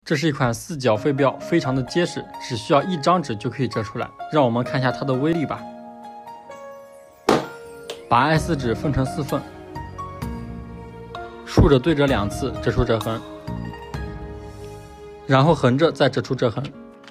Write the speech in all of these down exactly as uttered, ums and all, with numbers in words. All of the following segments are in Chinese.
这是一款四角飞镖，非常的结实，只需要一张纸就可以折出来。让我们看一下它的威力吧。把 A 四 纸分成四份，竖着对折两次，折出折痕，然后横着再折出折痕，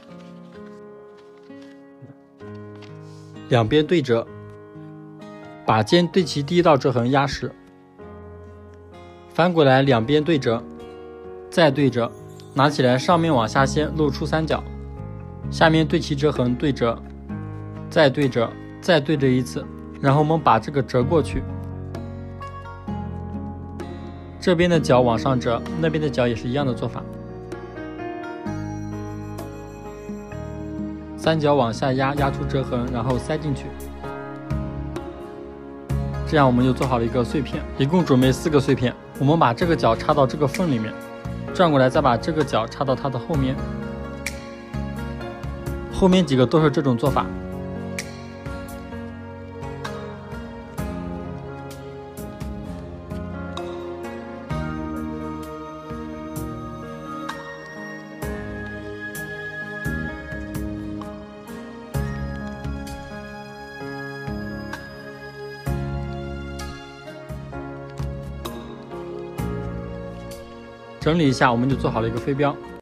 两边对折，把尖对齐第一道折痕压实，翻过来两边对折，再对折。拿起来，上面往下掀，露出三角，下面对齐折痕对折，再对折，再对折一次，然后我们把这个折过去，这边的角往上折，那边的角也是一样的做法，三角往下压，压出折痕，然后塞进去，这样我们就做好了一个碎片，一共准备四个碎片，我们把这个角插到这个缝里面。转过来，再把这个角插到它的后面，后面几个都是这种做法。整理一下，我们就做好了一个飞镖。